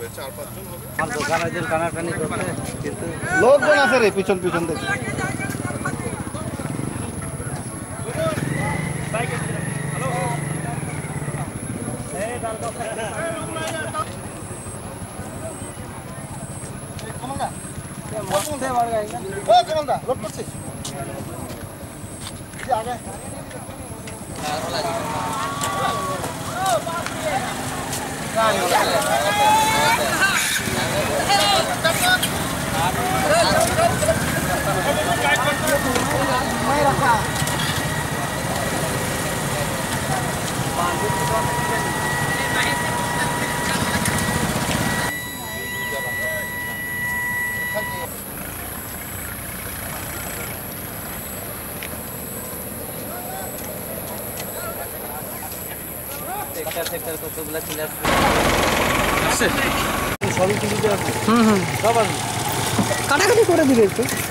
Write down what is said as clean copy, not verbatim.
হবে, 4-5 জন হবে। আর দোকানের টানাটানি করতে কিন্তু লোকজন আছে রে পিছন পিছন দেখি। লোড করছিস আগে সেক্টর কতগুলো ছিল সবই টিভিতে আছে। সব আছে কাটাকাটি করে দিলে একটু